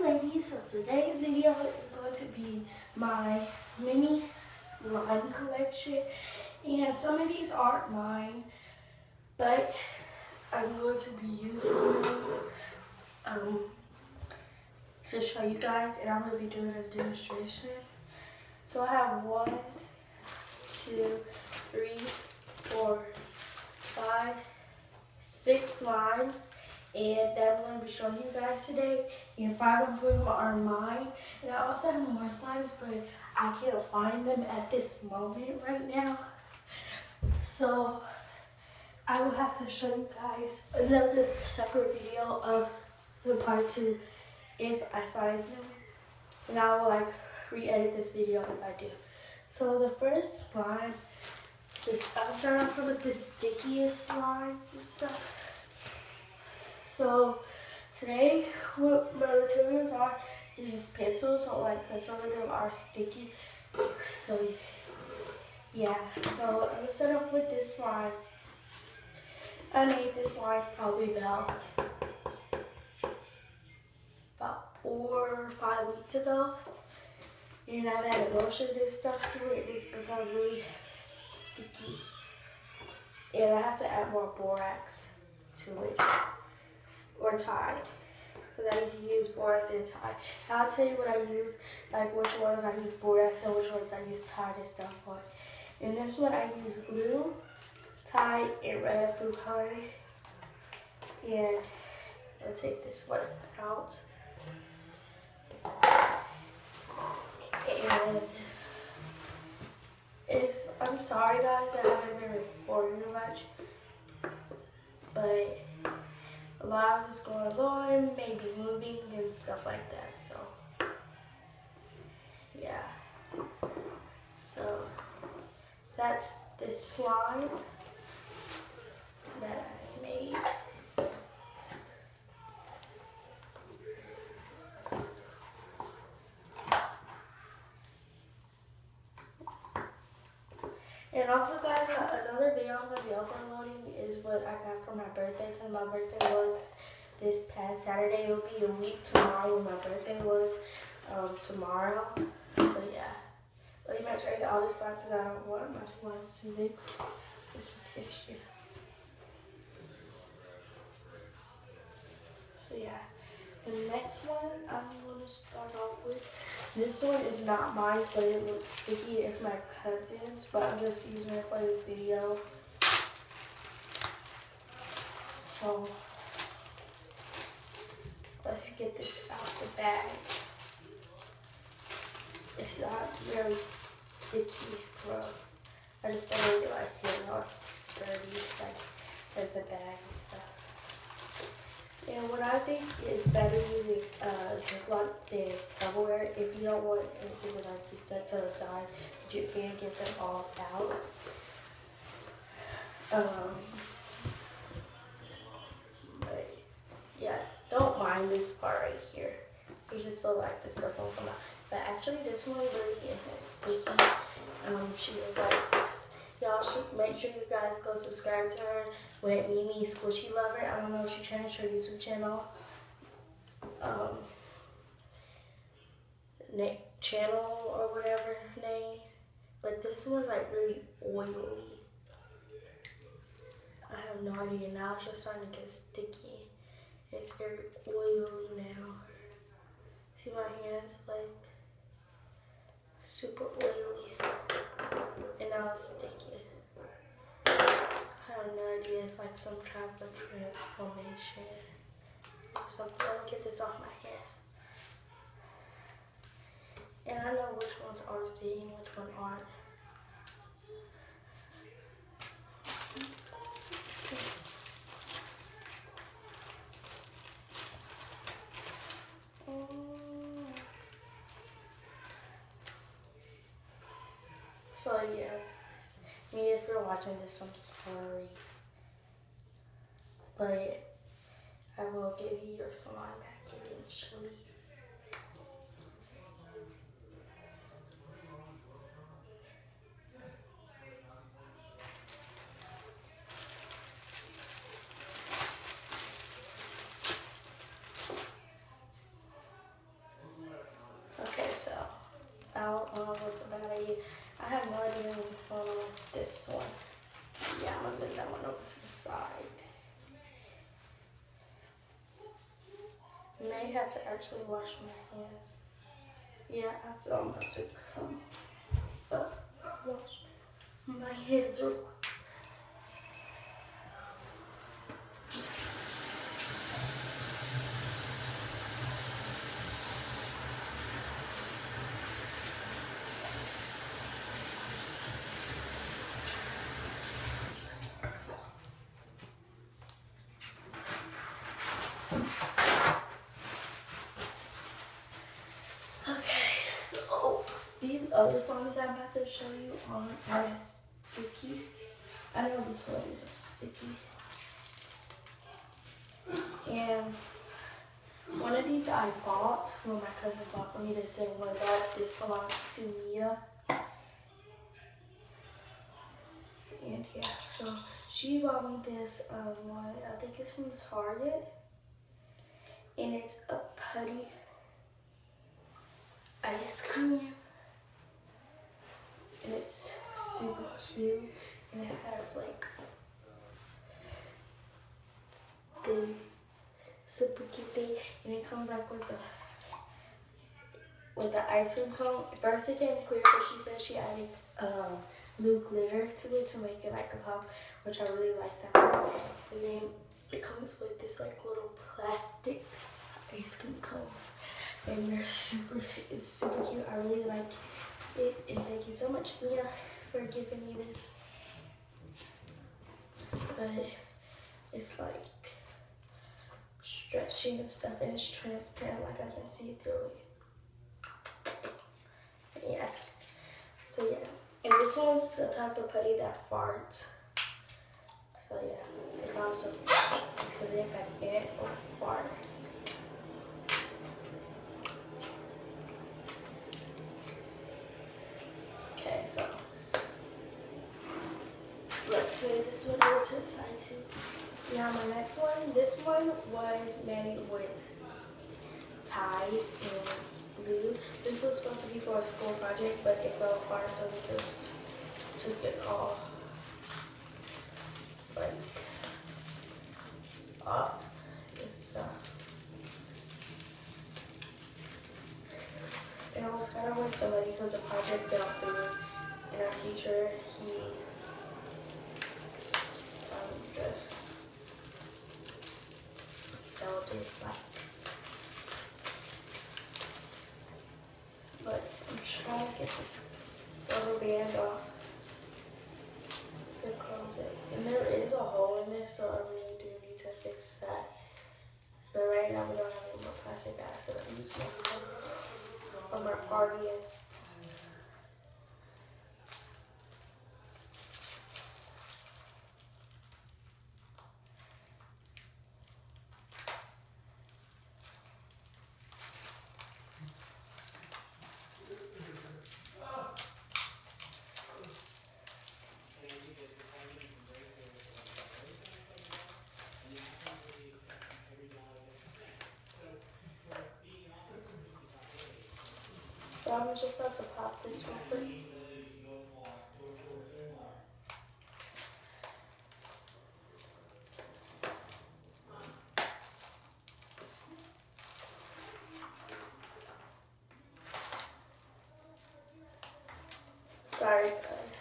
ladies, so today's video is going to be my mini slime collection, and some of these aren't mine, but I'm going to be using them to show you guys, and I'm going to be doing a demonstration. So I have 1, 2, 3, 4, 5, 6 slimes, and that I'm going to be showing you guys today, and 5 of them are mine. And I also have more slimes, but I can't find them at this moment right now, so I will have to show you guys another separate video of the part 2 if I find them, and I will re-edit this video if I do. So the first slime, I'll start off with the stickiest slimes and stuff. So today, what my materials are is just pencils, so cause some of them are sticky. So yeah, so I'm gonna start off with this slime. I made this slime probably about 4 or 5 weeks ago, and I've added lotion and stuff to it. It's become really sticky, and I have to add more borax to it, or Tide, because I need to use borax and Tide. And I'll tell you what I use, which ones I use borax and which ones I use Tide and stuff on. In this one I use glue, Tide, and red food coloring. And I'll take this one out. And I'm sorry guys that I haven't been recording much, but a lot was going on, maybe moving and stuff like that, so yeah. So that's this slime that I made. And also guys, another video I'm going to be uploading is what I got for my birthday, because my birthday was this past Saturday. It will be a week tomorrow when my birthday was tomorrow. So yeah, let me make sure I get all this slime because I don't want my slimes to mix. It's some tissue. So yeah. The next one I'm going to start off with, this one is not mine, but it looks sticky. It's my cousin's, but I'm just using it for this video. So let's get this out the bag. It's not very sticky, bro. I just don't want to get my hand all dirty, like the bag and stuff. And what I think is better using Ziploc than Tupperware. If you don't want anything to be set to the side, but you can get them all out. But yeah, don't mind this part right here. You just so the stuff won't come out. But actually, this one really isn't sticky. She was like, y'all should make sure you guys go subscribe to her with Mimi Squishy Lover. I don't know if she changed her YouTube channel. Channel or whatever name. But this one's really oily. I have no idea. Now it's just starting to get sticky. It's very oily now. See my hands super oily. And now it's sticky. I have no idea. It's some type of transformation or something. Let me get this off my hands. And I know which ones are sticking, which one aren't. So yeah, guys. If you're watching this, I'm sorry. But I will give you your slime back eventually. have to actually wash my hands. Yeah, that's all I'm about to come up. Wash my hands real quick. So these other songs I'm about to show you are sticky. I know this one is sticky. And one of these I bought, well, my cousin bought for me to sing one, but this belongs to Mia. And yeah, so she bought me this one, I think it's from Target. And it's a putty ice cream. And it's super cute. And it has like this super cute thing. And it comes like with the ice cream cone. First it came clear, but she said she added blue glitter to it to make it like a pop, which I really like that. And then it comes with this like little plastic ice cream cone. And it's super cute. I really like it. And thank you so much, Mia, for giving me this. But it's like stretchy and stuff, and it's transparent, like I can see through it. Yeah. So yeah. And this one's the type of putty that farts. So yeah. If I also put it back in, it will fart. Okay, so let's move this one over to the side too. Now my next one, this one was made with Tide and blue. This was supposed to be for a school project, but it fell apart, so we just took it off. Like, off this stuff. And I was kind of with somebody because the project fell through, and our teacher, he just felt it like. But I'm trying to get this rubber band off to close it. And there is a hole in this, so I really do need to fix that. But right now we don't have any more plastic bags that I use from our parties. So I'm just about to pop this one. Sorry, guys.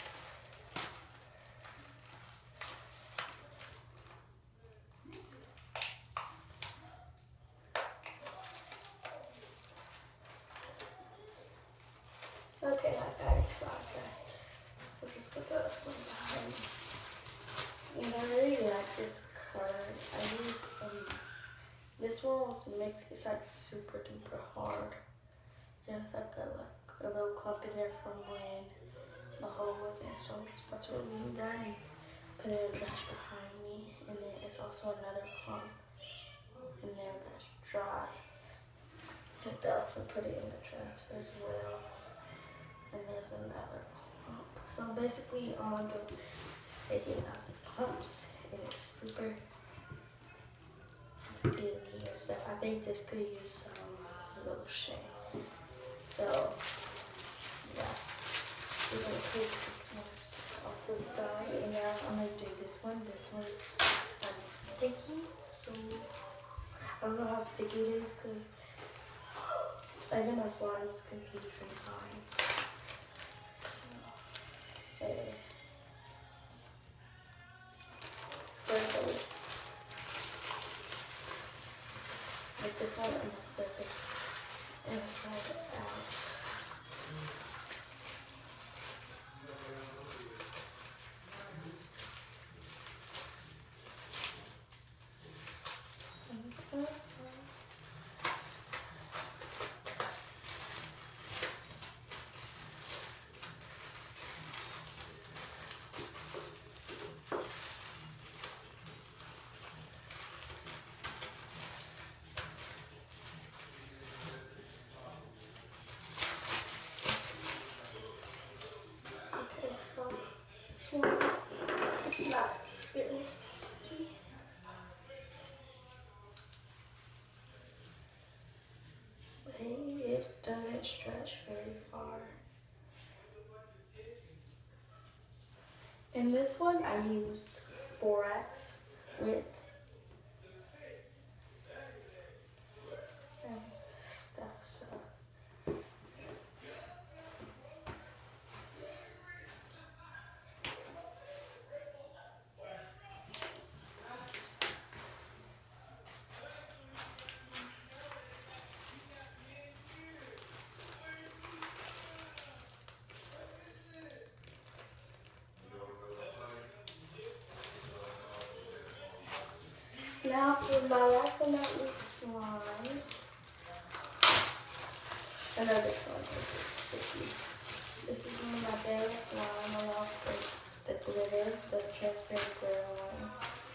Okay, I got it. Sorry, guys. We'll just put that one behind. And I really like this card. I use this one was mixed. It's like super duper hard. Yeah, it's like a little clump in there from when the hole was in. So I'm just about to remove that and put it in the trash behind me. And then it's also another clump in there that's dry. Take that off and put it in the trash as well. And there's another clump. So basically all I'm doing is taking out the clumps, and it's super gooey and stuff. I think this could use some lotion. So yeah, we're gonna take this one off to the side, and now I'm gonna do this one. This one's sticky, so I don't know how sticky it is because Even my slimes compete sometimes. So, anyway. First, I would make this one and flip it inside out. Okay, so this one is not very sticky. It doesn't stretch very far. In this one, I used borax with and stuff. So now for my last but not least slime. I know this one is sticky. This is one of my favorite slime along with the glitter, the transparent glitter one.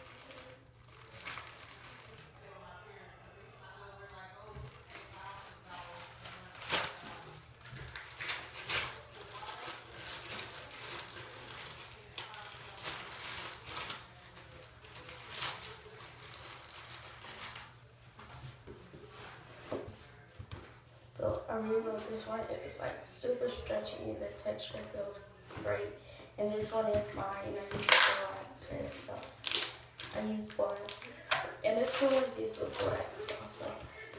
So I really love this one. It's like super stretchy. The texture feels great. And this one is mine. I use borax for this stuff. I use borax. And this one was used with borax also.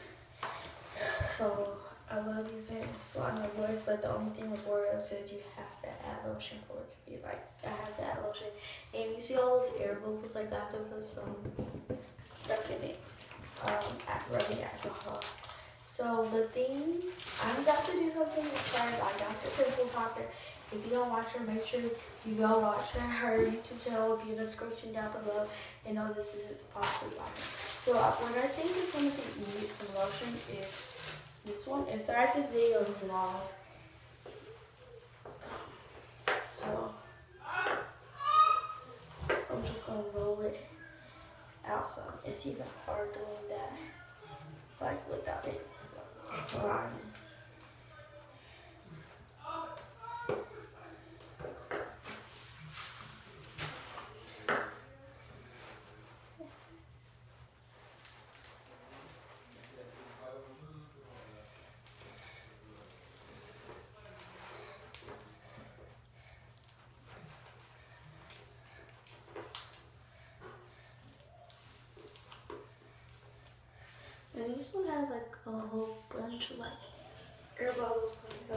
So I love using slime with borax, but the only thing with borax is you have to add lotion for it to be like, I have to add lotion. And you see all those air bubbles, like I have to put some stuff in it, rubbing alcohol. So the thing, I'm about to do something inspired by Dr. Pimple Popper. If you don't watch her, make sure you go watch her YouTube channel. Will be in the description down below. And know this is sponsored by her. So what I think is going to need some lotion is this one. It's sorry if this video is long. So I'm just going to roll it out some. It's even hard doing that, like without it. Right. And this one has like a whole bunch of like air bubbles.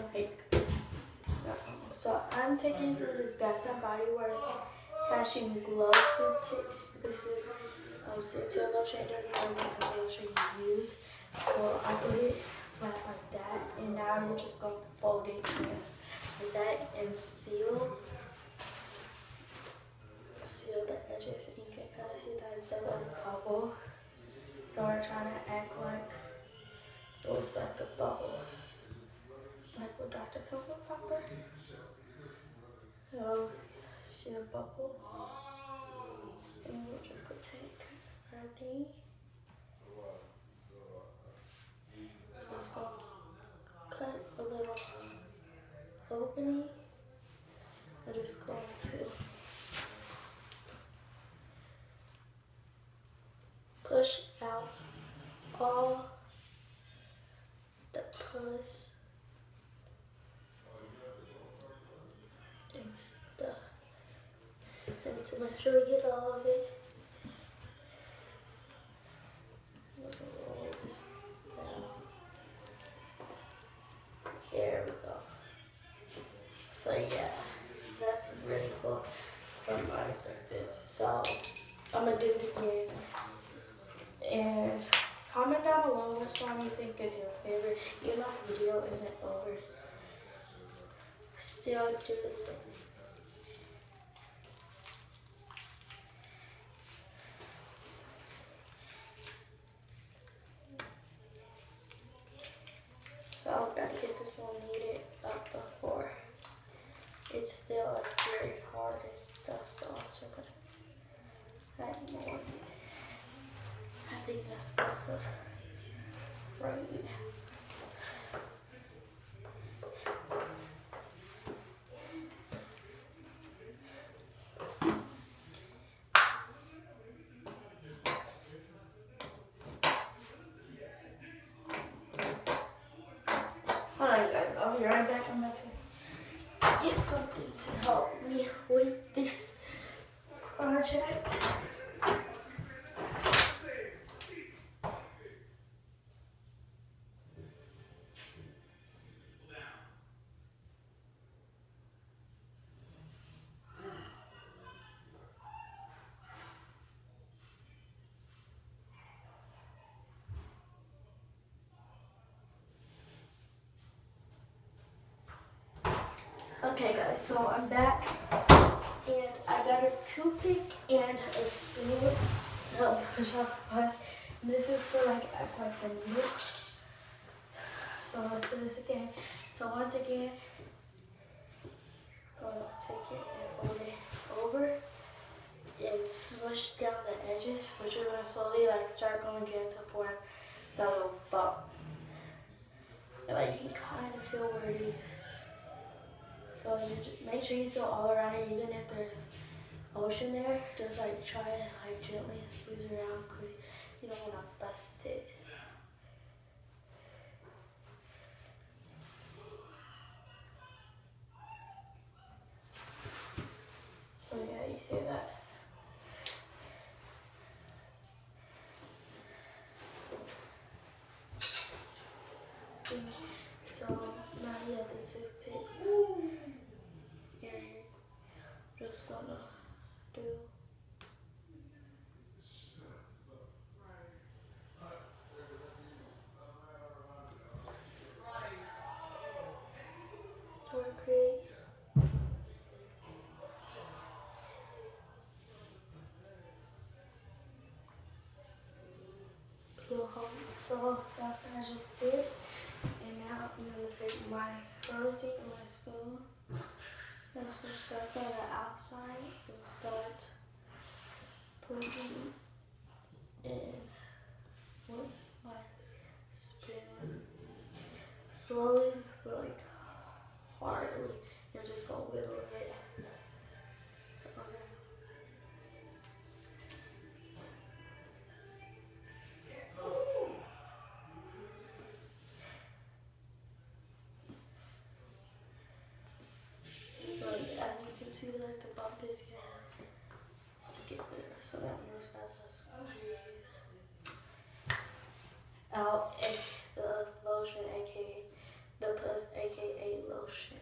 So I'm taking through this Bath and Body Works Cashing Glow Scented. This is scented lotion. It doesn't matter what kind of lotion you use. So I put it flat like that, and now we're just gonna fold it in like that and seal the edges. And you can kind of see that the little bubble. So we're trying to act like it was like a bubble. Like with Dr. Pimple Popper. So, see the bubble? And we'll just take our thing. Just gonna cut a little opening. We're just going to push out all the pus and stuff. And to make sure we get all of it. Roll this down. But yeah, that's really cool from unexpected. So I'm gonna do it again. And comment down below what song you think is your favorite. Even though the video isn't over, still do it. So I've got to get this one kneaded up before it's still like very hard and stuff. So I'm still gonna add more. I think that's good right now. Alright guys, I'll be right back. I'm about to get something to help me with this project. Okay guys, so I'm back and I got a toothpick and a spoon to help me push out the pus. This is to like act like the needle. So let's do this again. So once again, I'm gonna take it and fold it over and smush down the edges, but you're gonna slowly like start going again to form that little bump. And like you can kind of feel where it is. So you just make sure you sew all around it, even if there's lotion there. Just like try it like gently squeeze it around because you don't want to bust it. So yeah, you see that. So now you have the toothpick. You're just gonna do to create little hole. So that's what I just did. And now I'm gonna take my other thing and my spoon. I'm just gonna start from the outside and start putting in with my spoon. Slowly, but like hardly. You're just gonna wiggle it. Okay. But as you can see, like the bump is get there. So that means guys have squeeze out the lotion, aka the plus, aka lotion.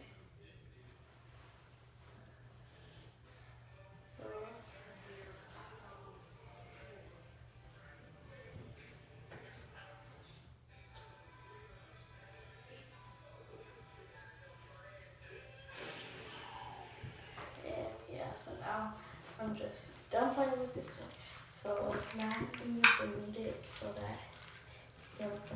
And yeah, so now I'm just done playing with this one. So now we need to knead it so that you can.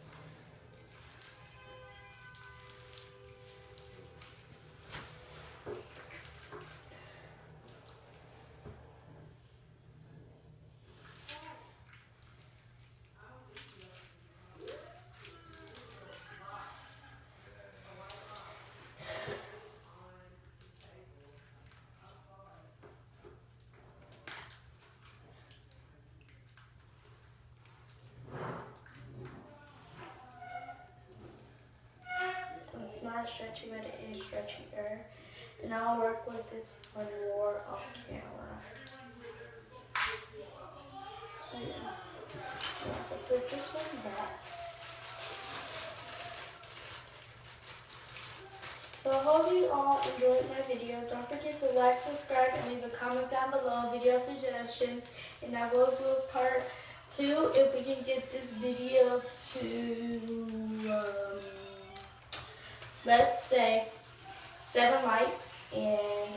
It's not stretchy, but it is stretchier. And I'll work with this one more off camera. So yeah. So put this one back. So So I hope you all enjoyed my video. Don't forget to like, subscribe, and leave a comment down below, video suggestions, and I will do a part 2 if we can get this video to, let's say, 7 likes, and,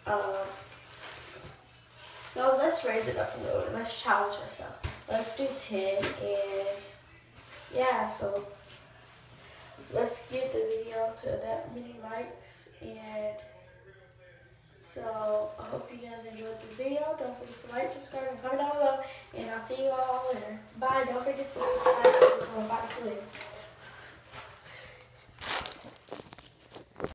no, let's raise it up a little bit. Let's challenge ourselves. Let's do 10, and yeah, so let's get the video to that many likes. And so I hope you guys enjoyed this video. Don't forget to like, subscribe, and comment down below. And I'll see you all later. Bye. Don't forget to subscribe. Bye.